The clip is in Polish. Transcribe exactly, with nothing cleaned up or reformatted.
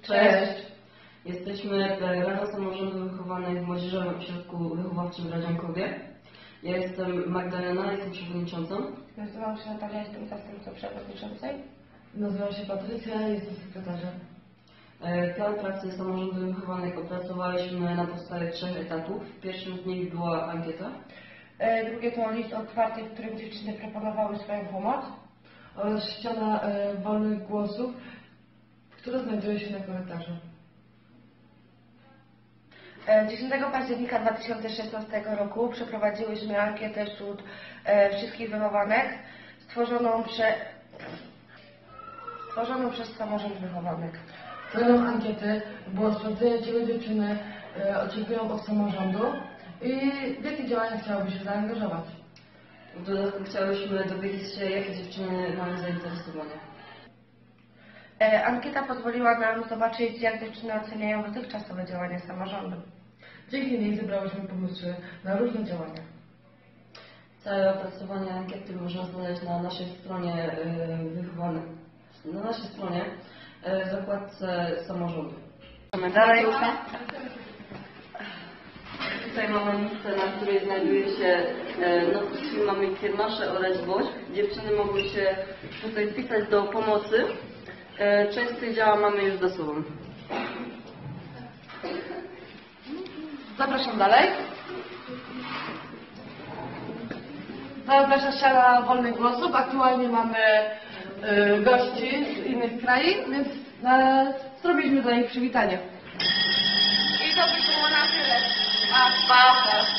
Cześć! Jesteśmy Rada Samorządu Wychowanych w Młodzieżowym Ośrodku Wychowawczym w Radziankowie. Ja jestem Magdalena, jestem przewodniczącą. Nazywam się Natalia, jestem zastępcą przewodniczącej. Nazywam się Patrycja, jestem sekretarzem. Plan pracy Samorządu Wychowanych opracowaliśmy na podstawie trzech etapów. Pierwszym z nich była ankieta. Drugie to list otwarty, w którym dziewczyny proponowały swoją pomoc. Oraz ściana e, wolnych głosów, która znajduje się na korytarzu. dziesiątego października dwa tysiące szesnastego roku przeprowadziłyśmy ankietę wśród e, wszystkich wychowanych stworzoną, prze, stworzoną przez Samorząd Wychowanych. Celem ankiety było sprawdzenie, czego dziewczyny e, oczekują od samorządu i w jakie działania chciałyby się zaangażować. W dodatku chciałyśmy dowiedzieć się, jakie dziewczyny mają zainteresowania. E, ankieta pozwoliła nam zobaczyć, jak dziewczyny oceniają dotychczasowe działania samorządu. Dzięki niej zebrałyśmy pomysły na różne działania. Całe opracowanie ankiety można znaleźć na naszej stronie wychowanych, na naszej stronie w zakładce samorządu. Mamy dalej. Tutaj mamy listę, na której znajduje się notatki mamy kiermasze oraz gwoźdź. Dziewczyny mogły się tutaj wpisać do pomocy. Część z tych działań mamy już za sobą. Zapraszam dalej. Cała nasza ściana wolnych głosów. Aktualnie mamy y, gości z innych krain, więc y, zrobiliśmy dla nich przywitanie. I to by było na tyle. A, pa, pa.